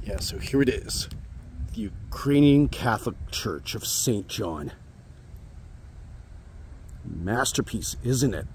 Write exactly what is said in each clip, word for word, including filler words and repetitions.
Yeah, so here it is. The Ukrainian Catholic Church of Saint John. Masterpiece, isn't it?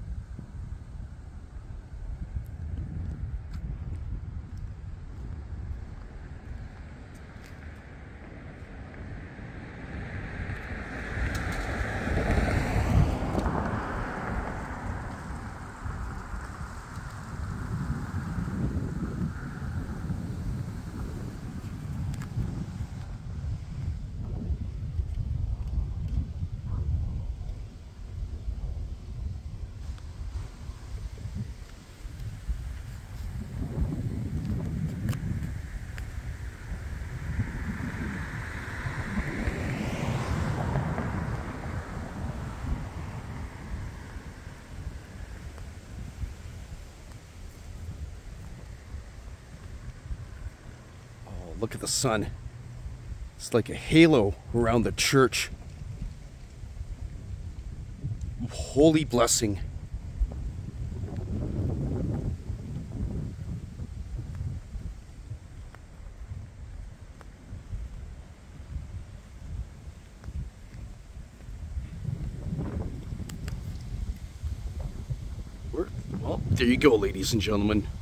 Look at the sun. It's like a halo around the church. Holy blessing. Well, there you go, ladies and gentlemen.